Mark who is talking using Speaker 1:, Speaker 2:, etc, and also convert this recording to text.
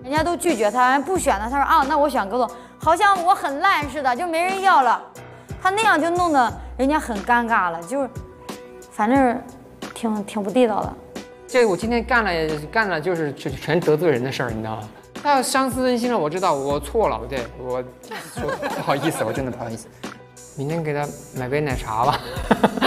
Speaker 1: 人家都拒绝他，不选了。他说啊，那我选格斗，好像我很烂似的，就没人要了。他那样就弄得人家很尴尬了，就是反正挺不地道的。
Speaker 2: 这我今天干了就是全得罪人的事儿，你知道吗？他要伤私人心了，我知道我错了，对我说不好意思，我真的不好意思。明天给他买杯奶茶吧。